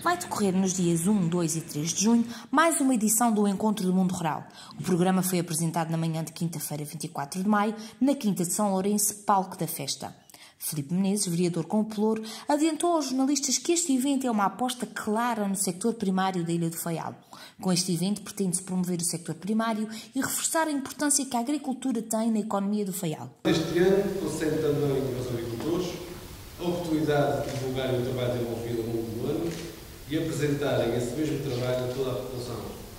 vai decorrer nos dias 1, 2 e 3 de junho mais uma edição do Encontro do Mundo Rural. O programa foi apresentado na manhã de quinta-feira, 24 de maio, na Quinta de São Lourenço, palco da festa. Filipe Menezes, vereador com o Pelouro, adiantou aos jornalistas que este evento é uma aposta clara no sector primário da Ilha do Faial. Com este evento pretende-se promover o sector primário e reforçar a importância que a agricultura tem na economia do Faial. Este ano, concede também aos agricultores a oportunidade de divulgarem o trabalho desenvolvido ao longo do ano e apresentarem esse mesmo trabalho a toda a população.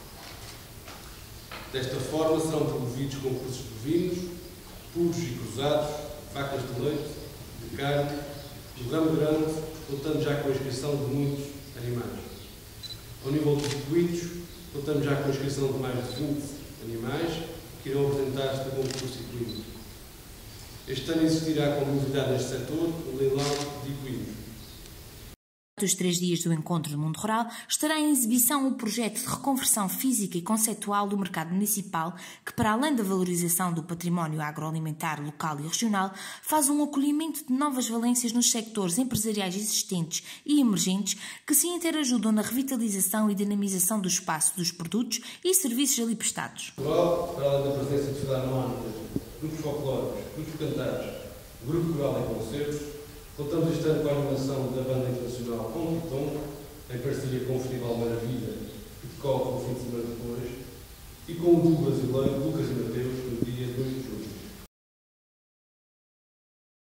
Desta forma, serão promovidos concursos de bovinos, puros e cruzados, vacas de leite, de carne, do ramo grande, contando já com a inscrição de muitos animais. Ao nível dos equinos, contamos já com a inscrição de mais de 20 animais que irão apresentar-se no concurso equino. Este ano existirá como novidade neste setor o leilão de equinos. Durante os 3 dias do Encontro do Mundo Rural, estará em exibição o projeto de reconversão física e conceitual do mercado municipal, que, para além da valorização do património agroalimentar local e regional, faz um acolhimento de novas valências nos sectores empresariais existentes e emergentes que se interajudam na revitalização e dinamização do espaço dos produtos e serviços ali prestados. Para além da presença de sociedades anónimas, grupos folclóricos, grupos cantares, grupo coral e concertos, contamos este ano com a animação da banda internacional Tom, em parceria com o Festival Maravilha, que decorre no fim de semana depois, e com o duo brasileiro Lucas e Mateus, no dia 2